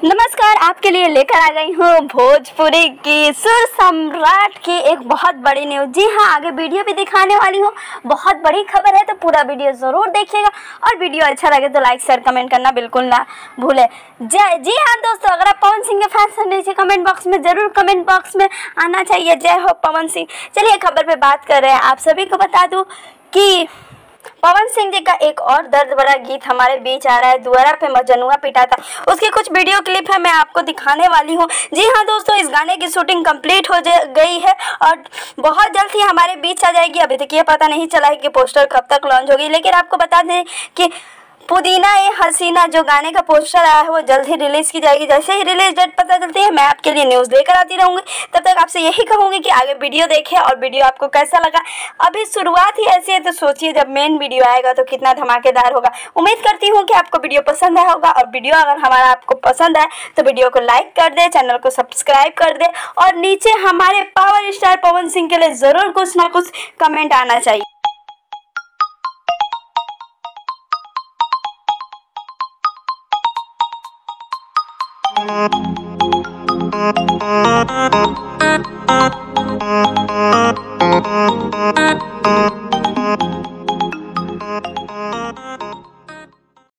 नमस्कार, आपके लिए लेकर आ गई हूँ भोजपुरी की सुर सम्राट की एक बहुत बड़ी न्यूज़। जी हाँ, आगे वीडियो भी दिखाने वाली हूँ। बहुत बड़ी खबर है, तो पूरा वीडियो ज़रूर देखिएगा और वीडियो अच्छा लगे तो लाइक शेयर कमेंट करना बिल्कुल ना भूलें। जी हाँ दोस्तों, अगर आप पवन सिंह के फैंस हैं नीचे कमेंट बॉक्स में ज़रूर कमेंट बॉक्स में आना चाहिए। जय हो पवन सिंह। चलिए खबर पर बात कर रहे हैं। आप सभी को बता दूँ कि पवन सिंह जी का एक और दर्द भरा गीत हमारे बीच आ रहा है। दुआरा पे मजनुआ पिटा था, उसकी कुछ वीडियो क्लिप है, मैं आपको दिखाने वाली हूँ। जी हाँ दोस्तों, इस गाने की शूटिंग कंप्लीट हो गई है और बहुत जल्द ही हमारे बीच आ जाएगी। अभी तक ये पता नहीं चला है कि पोस्टर कब तक लॉन्च होगी, लेकिन आपको बता दें कि पुदीना ए हसीना जो गाने का पोस्टर आया है वो जल्द ही रिलीज़ की जाएगी। जैसे ही रिलीज डेट पता चलती है मैं आपके लिए न्यूज़ लेकर आती रहूँगी। तब तक आपसे यही कहूँगी कि आगे वीडियो देखें और वीडियो आपको कैसा लगा। अभी शुरुआत ही ऐसी है, तो सोचिए जब मेन वीडियो आएगा तो कितना धमाकेदार होगा। उम्मीद करती हूँ कि आपको वीडियो पसंद आया होगा और वीडियो अगर हमारा आपको पसंद आए तो वीडियो को लाइक कर दे, चैनल को सब्सक्राइब कर दे और नीचे हमारे पावर स्टार पवन सिंह के लिए ज़रूर कुछ ना कुछ कमेंट आना चाहिए।